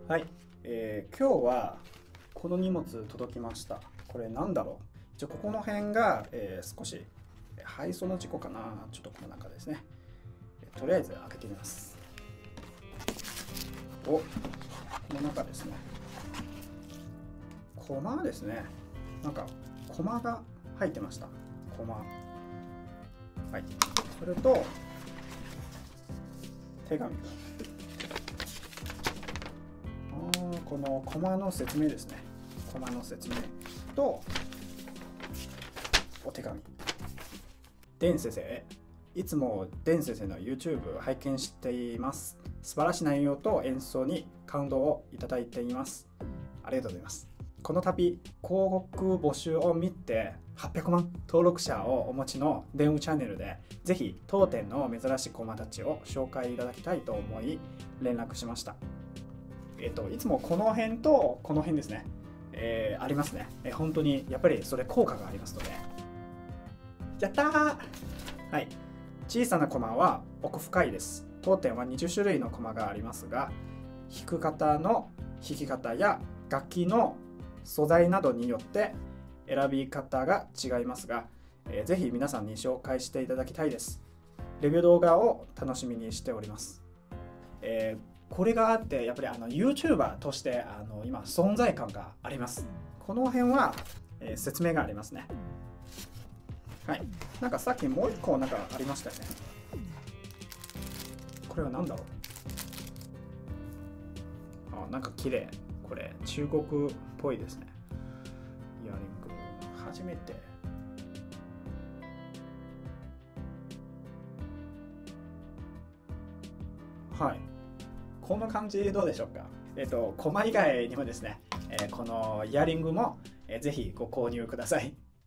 はい、今日はこの荷物届きました。これなんだろう。一応ここの辺が、少し配送の事故かな。ちょっとこの中ですね。とりあえず開けてみます。お、この中ですね。コマですね。なんかコマが入ってました。コマ。はい。それと手紙。このコマの説明ですね。コマの説明とお手紙。デン先生、いつもデン先生の YouTube 拝見しています。素晴らしい内容と演奏に感動をいただいています。ありがとうございます。この度、広告募集を見て800万登録者をお持ちの電話チャンネルで、ぜひ当店の珍しいコマたちを紹介いただきたいと思い連絡しました。いつもこの辺とこの辺ですね、ありますね。本当にやっぱりそれ効果がありますので。やったー。はい。小さなコマは奥深いです。当店は20種類のコマがありますが、弾く方の弾き方や楽器の素材などによって選び方が違いますが、ぜひ皆さんに紹介していただきたいです。レビュー動画を楽しみにしております。これがあってやっぱりYouTuber として今存在感があります。この辺は、説明がありますね。はい。なんかさっきもう一個なんかありましたよね。これは何だろう。なんか綺麗。これ中国っぽいですね。イヤリング初めて。はい。こんな感じどうでしょうか。コマ以外にもですね、このイヤリングも、ぜひご購入ください。